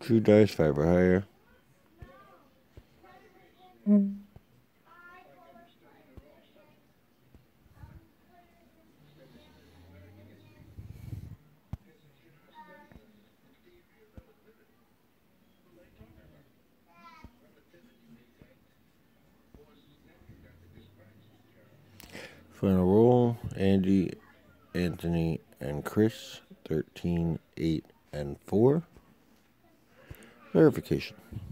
True dice, fiber higher. Final roll, Andy, Anthony, and Chris, 13, 8, and 4. Verification.